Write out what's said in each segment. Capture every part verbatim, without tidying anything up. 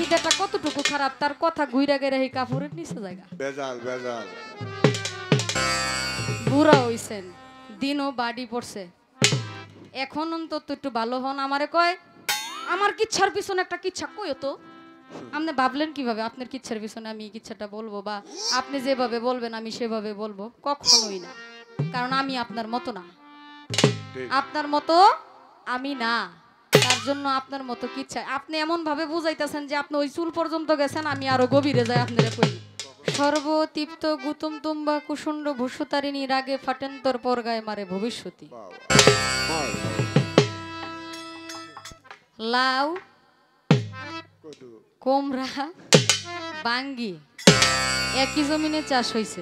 চাহিদাটা কতটুকু খারাপ তার কথা ঘুইরা গেরা এই কাপড়ের নিচে জায়গা বেজাল বেজাল বুড়া হইছেন দিনও বাড়ি পড়ছে এখন অন্তত একটু ভালো হন আমারে কয় আমার কিচ্ছার পিছনে একটা কিচ্ছা কইও তো আপনি ভাবলেন কিভাবে আপনার কিচ্ছার পিছনে আমি কিচ্ছাটা বলবো বা আপনি যেভাবে বলবেন আমি সেভাবে বলবো কখনোই না কারণ আমি আপনার মতো না আপনার মতো আমি না তার জন্য আপনার মতো কিচ্ছা আপনি এমন ভাবে বুঝাইতেছেন যে আপনি ওই চুল পর্যন্ত গেছেন আমি আরো গভীরে যাই আপনারে কই সর্বতীপ্ত গুতুম তুম্বা কুসুন্ড ভূষতারিণী রাগে ফাটেন তোর পর গায়ে মারে ভবিষ্যতি লাউ কোমরা বাঙ্গি একই জমিনে চাষ হইছে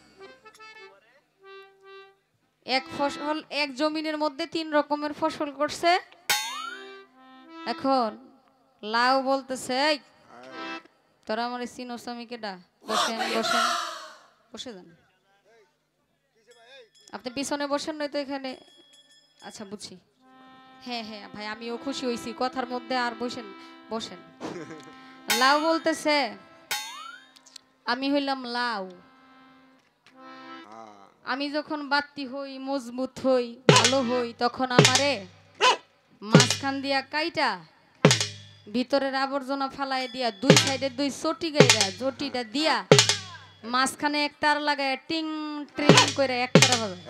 এক ফসল এক জমিনের মধ্যে তিন রকমের ফসল করছে এখন লাউ বলতেছে এই তোরা আমার চিনোস আমি কেডা বসেন বসেন বসে যান আপনি পিছনে বসেন নয়তো এখানে আচ্ছা বুঝছি হ্যাঁ হ্যাঁ ভাই আমিও খুশি হইছি কথার মধ্যে আর বসেন বসেন লাউ বলতেছে আমি হইলাম লাউ আমি যখন বাত্তি হই মজবুত হই ভালো হই তখন আমারে মাঝখান দিয়া কাইটা ভিতরের আবর্জনা ফালাই দিয়া দুই সাইডে দুই চটি গাইরা জটিটা দিয়া মাঝখানে এক তার লাগায় টিং ট্রিং করে এক তারা বাজে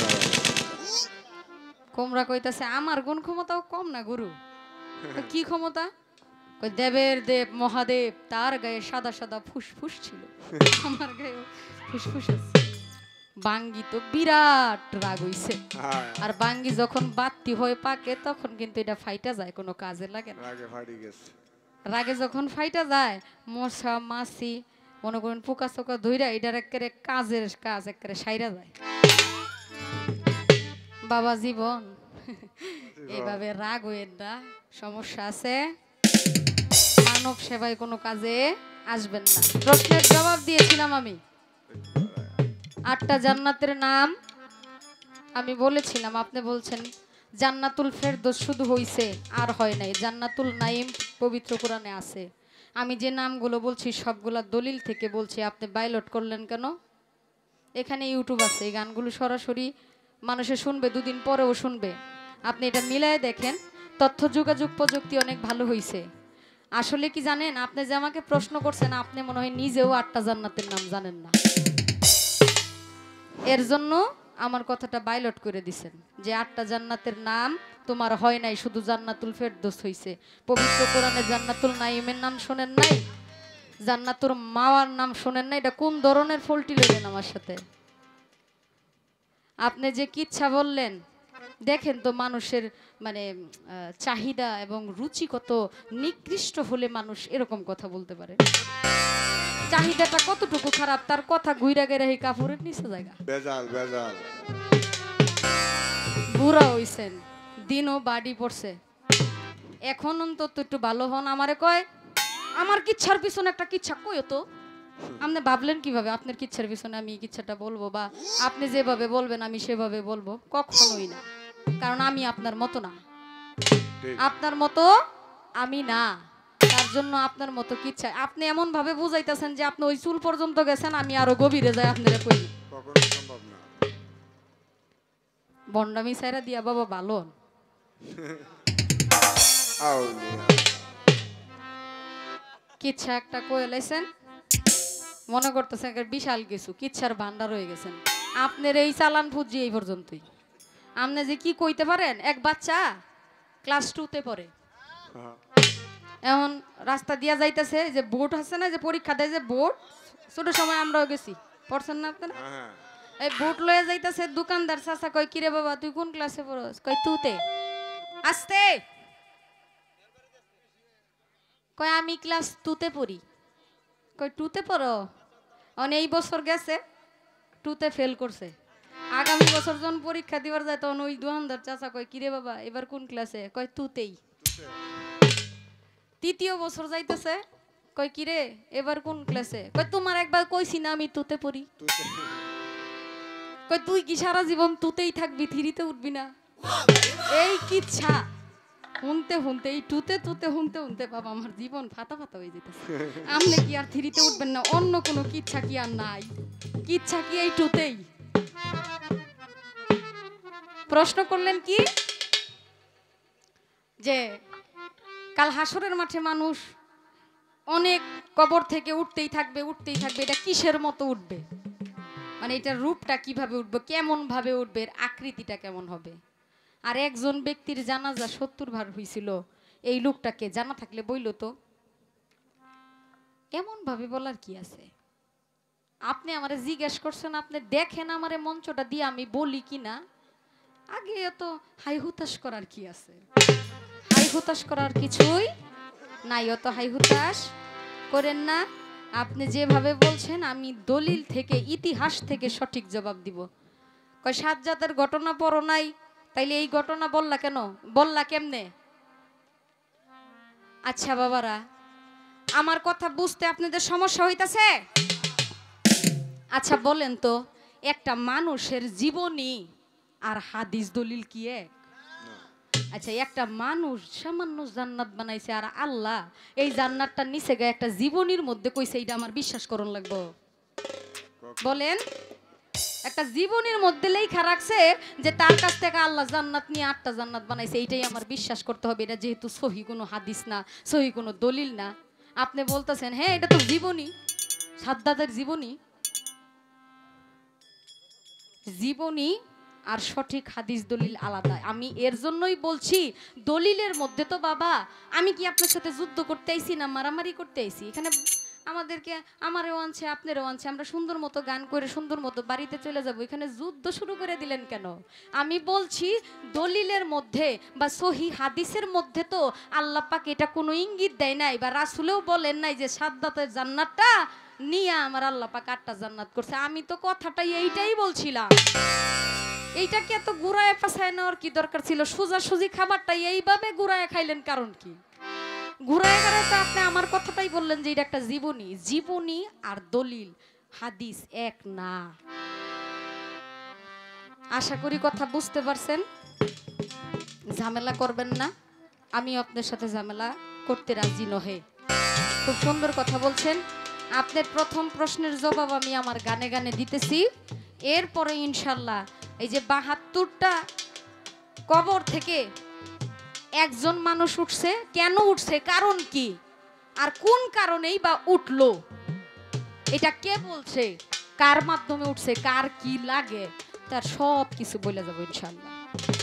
কোমরা কইতাছে আমার গুণ ক্ষমতাও কম না গুরু কি ক্ষমতা কই দেবের দেব মহাদেব তার গায়ে সাদা সাদা ফুসফুস ছিল আমার গায়ে ফুসফুস আছে বাঙ্গি তো বিরাট রাগ হইছে আর বাঙ্গি যখন বাত্তি হয়ে পাকে তখন কিন্তু এটা ফাইটা যায় কোনো কাজে লাগে না রাগে ফাটি গেছে রাগে যখন ফাইটা যায় মশা মাছি মনে করেন পোকা চোকা ধইরা এটার একেবারে কাজের কাজ একেবারে সাইরা যায় বাবা জীবন এইভাবে রাগ হইেন না সমস্যা আছে মানব সেবায় কোনো কাজে আসবেন না প্রশ্নের জবাব দিয়েছিলাম আমি আটটা জান্নাতের নাম আমি বলেছিলাম আপনি বলছেন জান্নাতুল ফেরদৌস শুধু হইছে আর হয় নাই জান্নাতুল নাইম পবিত্র কোরআনে আছে আমি যে নামগুলো বলছি সবগুলা দলিল থেকে বলছি আপনি বাইলট করলেন কেন এখানে ইউটিউব আছে এই গানগুলো সরাসরি মানুষে শুনবে দুদিন পরেও শুনবে আপনি এটা মিলায় দেখেন তথ্য যোগাযোগ প্রযুক্তি অনেক ভালো হইছে আসলে কি জানেন আপনি যে আমাকে প্রশ্ন করছেন আপনি মনে হয় নিজেও আটটা জান্নাতের নাম জানেন না এর জন্য আমার কথাটা বাইলট করে দিছেন যে আটটা জান্নাতের নাম তোমার হয় নাই শুধু জান্নাতুল ফেরদৌস হইছে পবিত্র কোরআনে জান্নাতুল নাইমের নাম শোনেন নাই জান্নাতুল মাওয়ার নাম শোনেন নাই এটা কোন ধরনের ফলটি লইলেন আমার সাথে আপনি যে কিচ্ছা বললেন দেখেন তো মানুষের মানে চাহিদা এবং রুচি কত নিকৃষ্ট হলে মানুষ এরকম কথা বলতে পারে চাহিদাটা কতটুকু খারাপ তার কথা ঘুইরা গেরা এই কাপড়ের নিচে জায়গা বেজাল বেজাল বুড়া হইছেন দিনও বাড়ি পড়ছে এখন অন্তত একটু ভালো হন আমারে কয় আমার কিচ্ছার পিছনে একটা কিচ্ছা কইও তো আপনি ভাবলেন কিভাবে আপনার কিচ্ছার পিছনে আমি কিচ্ছাটা বলবো বা আপনি যেভাবে বলবেন আমি সেভাবে বলবো কখনোই না কারণ আমি আপনার মতো না আপনার মতো আমি না তার জন্য আপনার মতো কিচ্ছা আপনি এমন ভাবে বুঝাইতেছেন যে আপনি ওই চুল পর্যন্ত গেছেন আমি আরো গভীরে যাই আপনারে কই কখনো সম্ভব না বন্ডামি সাইরা দিয়া বাবা ভালো কিচ্ছা একটা কয়ে লাইছেন মনে করতেছেন বিশাল কিছু কিচ্ছার ভান্ডার হয়ে গেছেন আপনার এই চালান ফুজি এই পর্যন্তই আপনি যে কি কইতে পারেন এক বাচ্চা ক্লাস টুতে পড়ে এমন রাস্তা দিয়া যাইতেছে যে বোর্ড আছে না যে পরীক্ষা দেয় যে বোর্ড ছোট সময় আমরাও গেছি পড়ছেন না আপনারা এই বোর্ড লয়ে যাইতেছে দোকানদার চাচা কয় কিরে বাবা তুই কোন ক্লাসে পড়স কয় তুতে আস্তে কয় আমি ক্লাস টুতে পড়ি কয় টুতে পড়ো অন এই বছর গেছে টুতে ফেল করছে আগামী বছর যখন পরীক্ষা দিবার যায় তখন ওই দোকানদার চাচা কয় কিরে বাবা এবার কোন ক্লাসে কয় তুতেই তৃতীয় বছর যাইতেছে কয় কিরে এবার কোন ক্লাসে কয় তোমার একবার কইছি না আমি তুতে পড়ি কয় তুই কি সারা জীবন তুতেই থাকবি থ্রিতে উঠবি না এই কিচ্ছা শুনতে শুনতে এই টুতে টুতে শুনতে শুনতে বাবা আমার জীবন ফাটা ফাটা হয়ে যেতেছে। আপনি কি আর থ্রিতে উঠবেন না? অন্য কোনো কিচ্ছা কি আর নাই? কিচ্ছা কি এই টুতেই? প্রশ্ন করলেন কি যে কাল হাসরের মাঠে মানুষ অনেক কবর থেকে উঠতেই থাকবে উঠতেই থাকবে, এটা কিসের মতো উঠবে, মানে এটার রূপটা কিভাবে উঠবে, কেমন ভাবে উঠবে, এর আকৃতিটা কেমন হবে। আর একজন ব্যক্তির জানাজা সত্তর ভার হয়েছিল, এই লোকটাকে জানা থাকলে বইল তো। এমন ভাবে বলার কি আছে? আপনি আমারে জিজ্ঞেস করছেন, আপনি দেখেন আমারে মঞ্চটা দিয়ে আমি বলি কিনা। আগে এত হাই হুতাশ করার কি আছে? হাই হুতাশ করার কিছুই নাই, অত হাই হুতাশ করেন না। আপনি যেভাবে বলছেন আমি দলিল থেকে ইতিহাস থেকে সঠিক জবাব দিব। কয় সাজ্জাদের ঘটনা পড়ো নাই, তাইলে এই ঘটনা বললা কেন, বললা কেমনে? আচ্ছা বাবারা, আমার কথা বুঝতে আপনাদের সমস্যা হইতাছে? আচ্ছা বলেন তো, একটা মানুষের জীবনী আর হাদিস দলিল কি এক? আচ্ছা একটা মানুষ সামান্য জান্নাত বানাইছে, আর আল্লাহ এই জান্নাতটা নিচে গায়ে একটা জীবনীর মধ্যে কইছে, এটা আমার বিশ্বাস করন লাগবো? বলেন, একটা জীবনীর মধ্যে লেখা রাখছে যে তার কাছ থেকে আল্লাহ জান্নাত নিয়ে আটটা জান্নাত বানাইছে, এইটাই আমার বিশ্বাস করতে হবে? এটা যেহেতু সহি কোনো হাদিস না, সহি কোনো দলিল না, আপনি বলতেছেন হ্যাঁ এটা তো জীবনী, সাদ্দাতের জীবনী। জীবনী আর সঠিক হাদিস দলিল আলাদা। আমি এর জন্যই বলছি, দলিলের মধ্যে তো বাবা আমি কি আপনার সাথে যুদ্ধ করতে আইছি না মারামারি করতে আইছি? এখানে আমাদেরকে আমারও আনছে আপনারও আনছে, আমরা সুন্দর মতো গান করে সুন্দর মতো বাড়িতে চলে যাব, এখানে যুদ্ধ শুরু করে দিলেন কেন? আমি বলছি দলিলের মধ্যে বা সহি হাদিসের মধ্যে তো আল্লাহ পাক এটা কোনো ইঙ্গিত দেয় নাই, বা রাসূলেও বলেন নাই যে সাদ্দাতের জান্নাতটা নিয়ে আমার আল্লাহ পাক আটটা জান্নাত করছে। আমি তো কথাটাই এইটাই বলছিলাম। এইটাকে এত গুড়ায় পাছায় নেওয়ার কি দরকার ছিল? সোজাসুজি খাবারটা এইভাবে গুড়ায় খাইলেন কারণ কি? ঘুরায় গেলে তো আপনি আমার কথাটাই বললেন যে এটা একটা জীবনী। জীবনী আর দলিল হাদিস এক না। আশা করি কথা বুঝতে পারছেন। ঝামেলা করবেন না, আমি আপনার সাথে ঝামেলা করতে রাজি নহে। খুব সুন্দর কথা বলছেন। আপনার প্রথম প্রশ্নের জবাব আমি আমার গানে গানে দিতেছি, এরপরে ইনশাল্লাহ এই যে বাহাত্তরটা কবর থেকে একজন মানুষ উঠছে, কেন উঠছে, কারণ কি, আর কোন কারণেই বা উঠলো, এটা কে বলছে, কার মাধ্যমে উঠছে, কার কি লাগে, তার সব কিছু বলে যাবো ইনশাল্লাহ।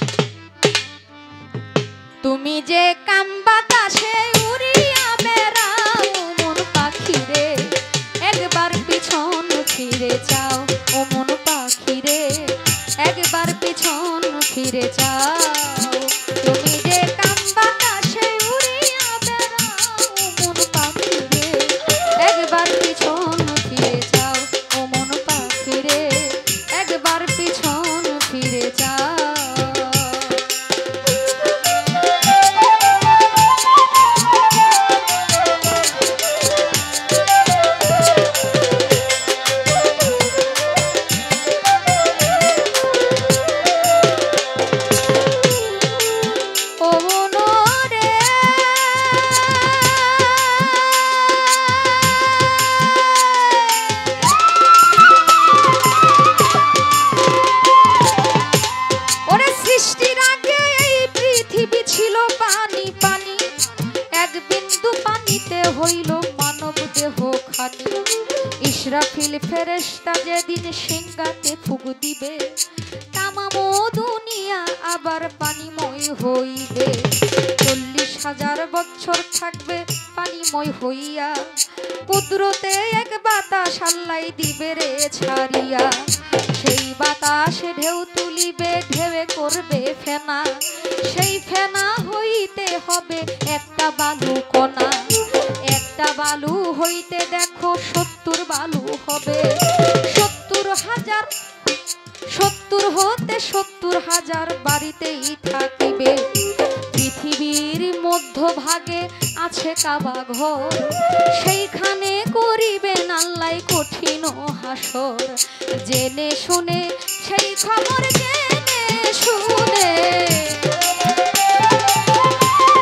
তুমি যে কাম বাতাসে উড়িয়া বেড়াও মন পাখি রে, একবার পিছন ফিরে যাও ও মন পাখি রে, একবার পিছন ফিরে যাও। তুমি যে কাম বাতাসে উড়িয়া বেড়াও মন পাখি রে, একবার পিছন ফিরে যাও ও মন পাখি রে, একবার পিছন ফিরে যাও। হইল মানব দেহ খানি, ইসরাফিল ফেরেশতা যেদিন সিংহাতে ফুঁক দিবে, তামাম দুনিয়া আবার পানিময় হইবে। চল্লিশ হাজার বছর থাকবে পানিময় হইয়া, কুদরতে এক বাতাস আল্লাহ দিবে রে ছাড়িয়া। সেই বাতাসে ঢেউ তুলিবে, ঢেউে করবে ফেনা, সেই ফেনা হইতে হবে একটা বালু কণা, একটা বালু হইতে দেখো সত্তর বালু হবে, সত্তর হাজার সত্তর হতে সত্তর হাজার বাড়িতেই থাকিবে। পৃথিবীর মধ্যভাগে আছে কাবা ঘর, সেইখানে করিবেন আল্লাহ কঠিন হাসর। জেনে শুনে সেই খবর জেনে শুনে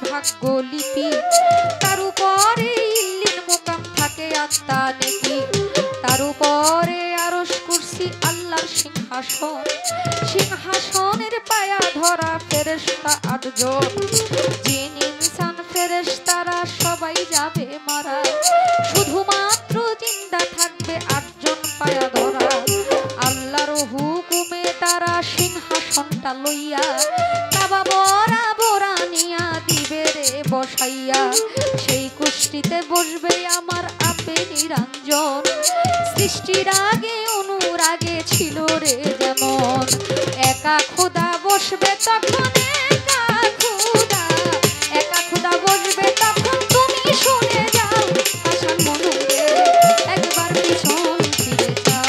ভাগ্য লিপি, তার উপরে ইল্লিন মুকাম থাকে আত্মা নেকি, তার উপরে আরশ কুরসি আল্লাহর সিংহাসন, সিংহাসনের পায়া ধরা ফেরেশতা আটজন, জিন ইনসান ফেরেশতারা সবাই যাবে মারা, শুধুমাত্র জিন্দা থাকবে আটজন পায়া ধরা। আল্লাহর হুকুমে তারা সিংহাসনটা লইয়া কাবা বরা বরা নিয়া দিবে রে বসাইয়া, সেই কুষ্টিতে বসবে আমার আপে নিরঞ্জন, সৃষ্টির আগে অনুরাগে ছিল রে যেমন, একা খোদা বসবে তখন একা খোদা, একা খোদা বসবে তখন তুমি শুনে যাও, আশার মনুরে একবার পিছন ফিরে যাও।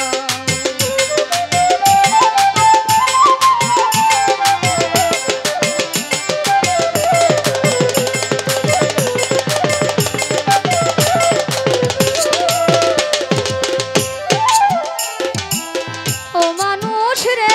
ও মানুষ রে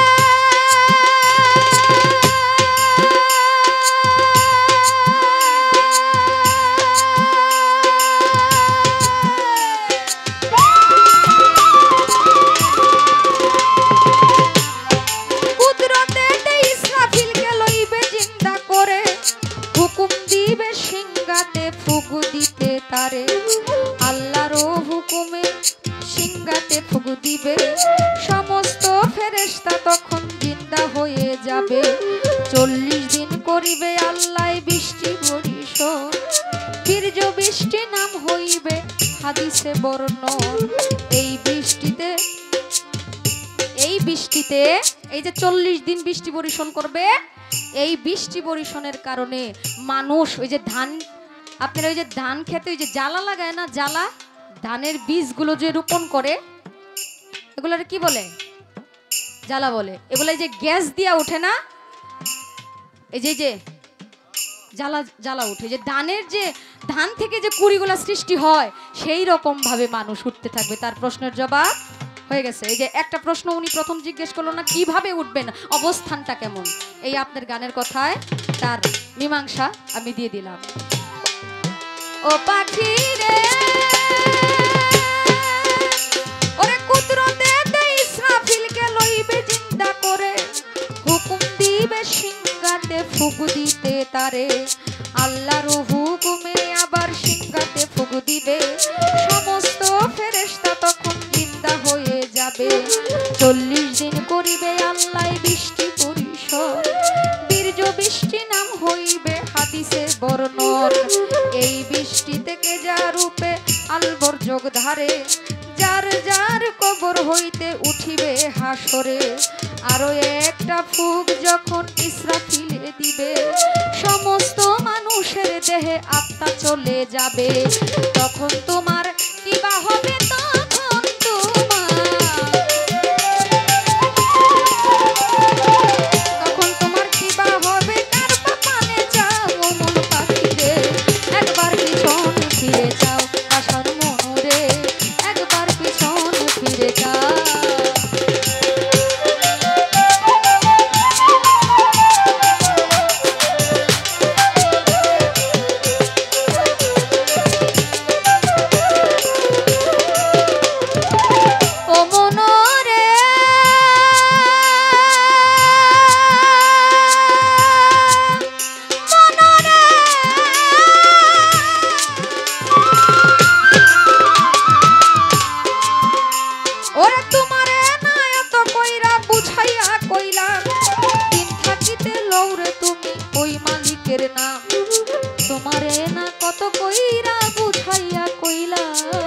কুদরতে ইসরাফিলকে লইবে জিন্দা করে, হুকুম দিবে সিংহাতে ফুক দিতে তারে, আল্লাহর হুকুমে সিংহাতে ফুক দিবে, সমস্ত ফেরেশতা তখন জিন্দা হয়ে যাবে, চল্লিশ দিন করিবে আল্লাহ বৃষ্টি বরিশন, বীর্য বৃষ্টি নাম হইবে হাদিসে বর্ণন। এই বৃষ্টিতে এই বৃষ্টিতে এই যে চল্লিশ দিন বৃষ্টি বরিশন করবে, এই বৃষ্টি বরিশনের কারণে মানুষ ওই যে ধান, আপনারা ওই যে ধান খেতে ওই যে জ্বালা লাগায় না, জ্বালা ধানের বীজগুলো যে রোপণ করে এগুলোর কি বলে? জ্বালা বলে। এগুলো এই যে গ্যাস দিয়া ওঠে না, এই যে যে জ্বালা জ্বালা উঠে, যে ধানের যে ধান থেকে যে কুড়িগুলা সৃষ্টি হয় সেই রকম ভাবে মানুষ উঠতে থাকবে। তার প্রশ্নের জবাব হয়ে গেছে। এই যে একটা প্রশ্ন উনি প্রথম জিজ্ঞেস করলো না, কিভাবে উঠবেন, অবস্থানটা কেমন, এই আপনার গানের কথায় তার মীমাংসা আমি দিয়ে দিলাম। ও পাখি রে ওরে কুদরতে ইসরাফিলকে লইবে জিন্দা করে, হুকুম দিবে সিংহাতে ফুক দিতে তারে, আল্লাহর হুকুমে আবার সিংহাতে ফুক দিবে, সমস্ত ফেরেশতা তখন জিন্দা হয়ে যাবে, চল্লিশ দিন করিবে আল্লাহ বৃষ্টি পরিশন, বীর্য বৃষ্টি নাম হইবে হাদিসে বর্ণন। এই বৃষ্টি থেকে যা রূপে আলবর যোগ ধারে, যার যার কবর হইতে উঠিবে হাসরে, আরো একটা ফুক যখন ইসরাফিলে দিবে, সমস্ত মানুষের দেহে আত্মা চলে যাবে, তখন তোমার কিবা হবে, তখন তোমার তখন তোমার কিবা হবে, কার পানে যাও মন পাখি রে একবার পিছন ফিরে যাও, আশার মনুরে একবার পিছন ফিরে যাও। তোমারে না কত কইরা বুঝাইয়া কইলা,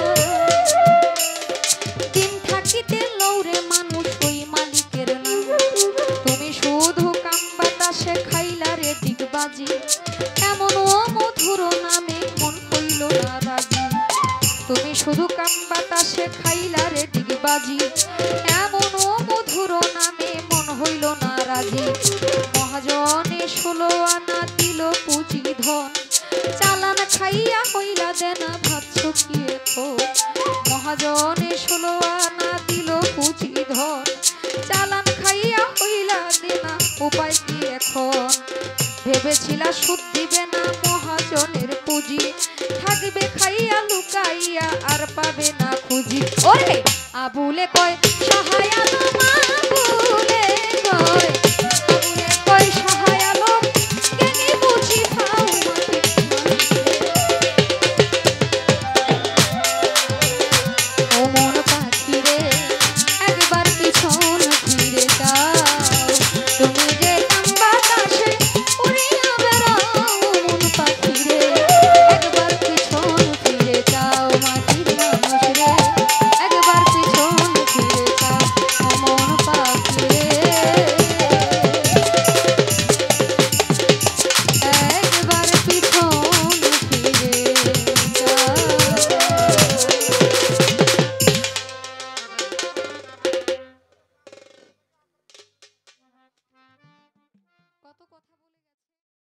দিন থাকিতে লৌরে মানুষ ওই মালিকের না, তুমি শুধু কাম বাতাসে খাইলা রে দিগবাজি, এমন ও মধুর নামে মন হইল না রাজি, তুমি শুধু কাম বাতাসে খাইলা রে দিগবাজি, এমন ও মধুর নামে মন হইল না রাজি, মহাজনে ষোলো আনা দিল পুঁজি ধন, চালান খাইয়া হইলা দেনা ভাত শুকিয়ে খো, মহাজনে ষোলো আনা দিল পুঁজি ধন, চালান খাইয়া হইলা দেনা উপায় কি এখন, ভেবেছিলা শুদ্ধ